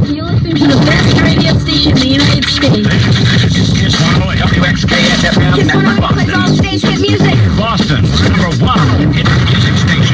You're listening to the best radio station in the United States. Kiss 108 WXKS FM Kiss 108 plays all stage hit music. Boston, #1 hit music station.